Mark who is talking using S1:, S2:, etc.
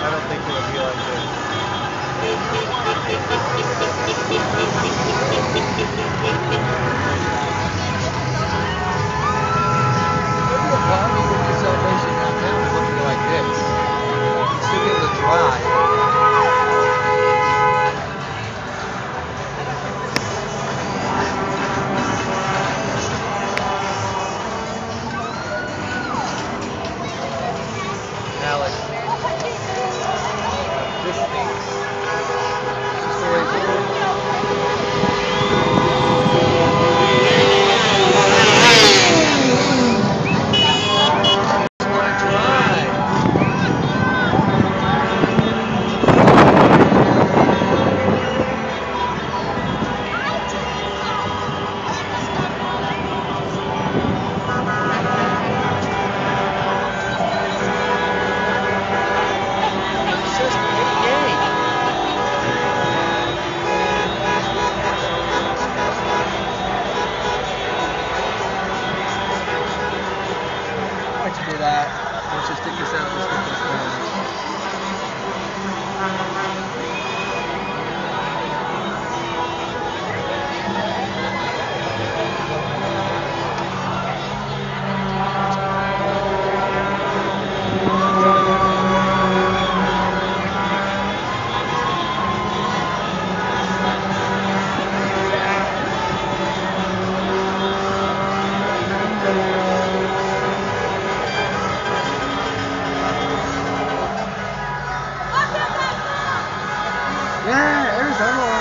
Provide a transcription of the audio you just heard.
S1: I don't think it'll be like
S2: It'll be a fun. You go to the celebration downtown. It won't be like this. You'll still be able to drive. Alex, this stinks. This is the way it's going. Just want to drive. It's just 88. Why don't you do that? Let's just stick this out and stick this Yeah, Arizona.